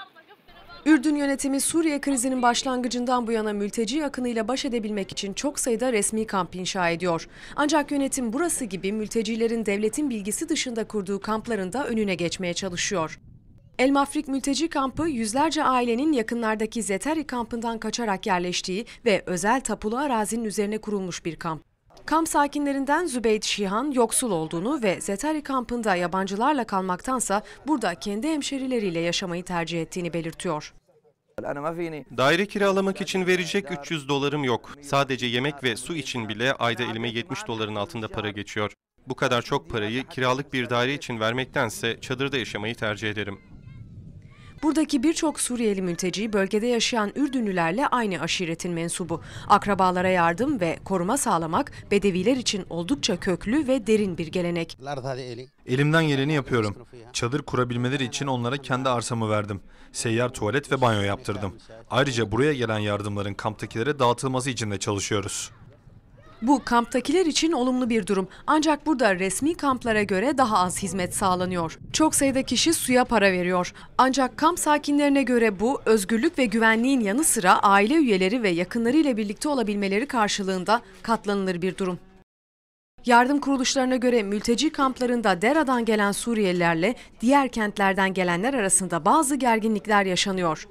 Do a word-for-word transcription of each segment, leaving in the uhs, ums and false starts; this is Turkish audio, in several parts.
Ürdün yönetimi Suriye krizinin başlangıcından bu yana mülteci akınıyla baş edebilmek için çok sayıda resmi kamp inşa ediyor. Ancak yönetim burası gibi mültecilerin devletin bilgisi dışında kurduğu kampların da önüne geçmeye çalışıyor. El Mafrik mülteci kampı yüzlerce ailenin yakınlardaki Zetari kampından kaçarak yerleştiği ve özel tapulu arazinin üzerine kurulmuş bir kamp. Kamp sakinlerinden Zübeyt Şihan yoksul olduğunu ve Zetari kampında yabancılarla kalmaktansa burada kendi hemşerileriyle yaşamayı tercih ettiğini belirtiyor. Daire kiralamak için verecek üç yüz dolarım yok. Sadece yemek ve su için bile ayda elime yetmiş doların altında para geçiyor. Bu kadar çok parayı kiralık bir daire için vermektense çadırda yaşamayı tercih ederim. Buradaki birçok Suriyeli mülteci bölgede yaşayan Ürdünlülerle aynı aşiretin mensubu. Akrabalara yardım ve koruma sağlamak Bedeviler için oldukça köklü ve derin bir gelenek. Elimden geleni yapıyorum. Çadır kurabilmeleri için onlara kendi arsamı verdim. Seyyar tuvalet ve banyo yaptırdım. Ayrıca buraya gelen yardımların kamptakilere dağıtılması için de çalışıyoruz. Bu kamptakiler için olumlu bir durum. Ancak burada resmi kamplara göre daha az hizmet sağlanıyor. Çok sayıda kişi suya para veriyor. Ancak kamp sakinlerine göre bu özgürlük ve güvenliğin yanı sıra aile üyeleri ve yakınlarıyla birlikte olabilmeleri karşılığında katlanılır bir durum. Yardım kuruluşlarına göre mülteci kamplarında Dera'dan gelen Suriyelilerle diğer kentlerden gelenler arasında bazı gerginlikler yaşanıyor.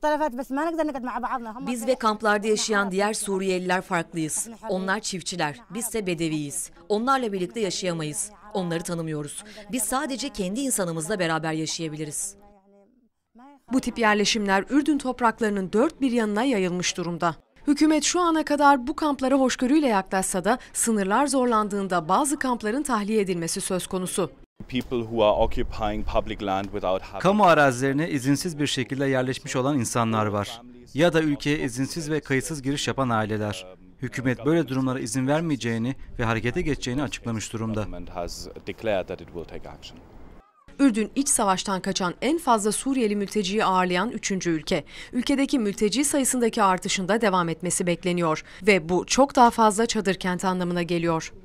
Biz ve kamplarda yaşayan diğer Suriyeliler farklıyız. Onlar çiftçiler, bizse Bedeviyiz. Onlarla birlikte yaşayamayız. Onları tanımıyoruz. Biz sadece kendi insanımızla beraber yaşayabiliriz. Bu tip yerleşimler Ürdün topraklarının dört bir yanına yayılmış durumda. Hükümet şu ana kadar bu kamplara hoşgörüyle yaklaşsa da sınırlar zorlandığında bazı kampların tahliye edilmesi söz konusu. Kamu arazilerine izinsiz bir şekilde yerleşmiş olan insanlar var. Ya da ülkeye izinsiz ve kayıtsız giriş yapan aileler. Hükümet böyle durumlara izin vermeyeceğini ve harekete geçeceğini açıklamış durumda. Ürdün iç savaştan kaçan en fazla Suriyeli mülteciyi ağırlayan üçüncü ülke. Ülkedeki mülteci sayısındaki artışın da devam etmesi bekleniyor ve bu çok daha fazla çadır kent anlamına geliyor.